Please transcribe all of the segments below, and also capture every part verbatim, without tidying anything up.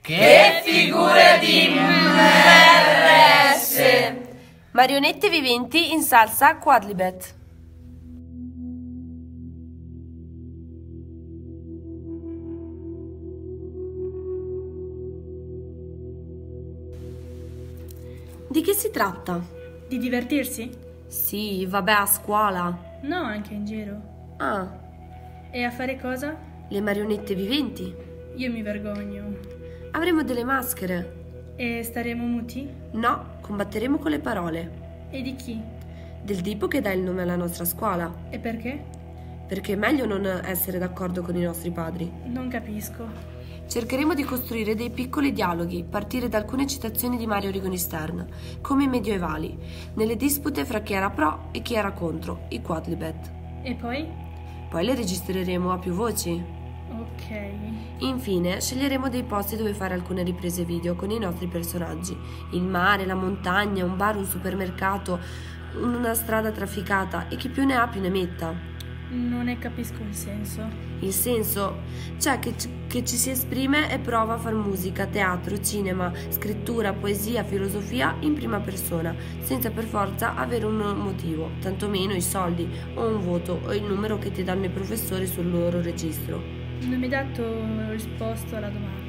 Che figure di M R S! Marionette viventi in salsa Quadlibet. Di che si tratta? Di divertirsi? Sì, vabbè, a scuola. No, anche in giro. Ah, E a fare cosa? le marionette viventi. Io mi vergogno. Avremo delle maschere. E staremo muti? No, combatteremo con le parole. E di chi? Del tipo che dà il nome alla nostra scuola. E perché? Perché è meglio non essere d'accordo con i nostri padri. Non capisco. Cercheremo di costruire dei piccoli dialoghi, partire da alcune citazioni di Mario Rigoni Stern, come i medievali, nelle dispute fra chi era pro e chi era contro, i Quadlibet. E poi? Poi le registreremo a più voci. Ok. Infine, sceglieremo dei posti dove fare alcune riprese video con i nostri personaggi. Il mare, la montagna, un bar, un supermercato, una strada trafficata e chi più ne ha più ne metta. Non ne capisco il senso. Il senso? Cioè che, che ci si esprime e prova a far musica, teatro, cinema, scrittura, poesia, filosofia in prima persona, senza per forza avere un motivo, tantomeno i soldi o un voto o il numero che ti danno i professori sul loro registro. Non mi hai dato risposta alla domanda.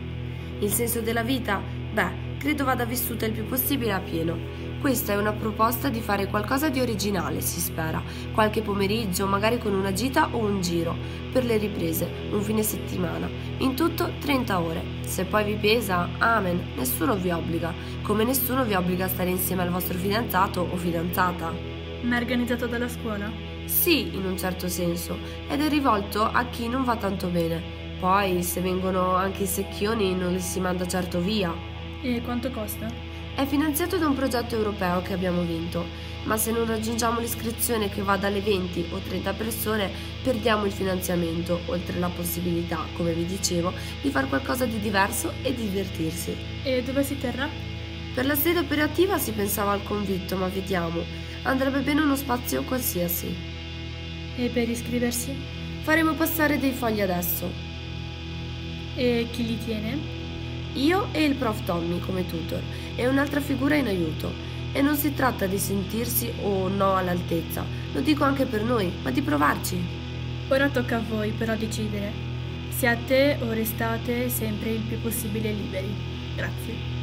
Il senso della vita? Beh, credo vada vissuta il più possibile a pieno. Questa è una proposta di fare qualcosa di originale, si spera. Qualche pomeriggio, magari con una gita o un giro. Per le riprese, un fine settimana. In tutto trenta ore. Se poi vi pesa, amen, nessuno vi obbliga. Come nessuno vi obbliga a stare insieme al vostro fidanzato o fidanzata. Ma è organizzato dalla scuola? Sì, in un certo senso. Ed è rivolto a chi non va tanto bene. Poi, se vengono anche i secchioni, non li si manda certo via. E quanto costa? È finanziato da un progetto europeo che abbiamo vinto, ma se non raggiungiamo l'iscrizione che va dalle venti o trenta persone, perdiamo il finanziamento, oltre alla possibilità, come vi dicevo, di fare qualcosa di diverso e di divertirsi. E dove si terrà? Per la sede operativa si pensava al Convitto, ma vediamo. Andrebbe bene uno spazio qualsiasi. E per iscriversi? Faremo passare dei fogli adesso. E chi li tiene? Io e il prof Tommy come tutor e un'altra figura in aiuto. E non si tratta di sentirsi o no all'altezza, lo dico anche per noi, ma di provarci. Ora tocca a voi però decidere. Siate o restate sempre il più possibile liberi. Grazie.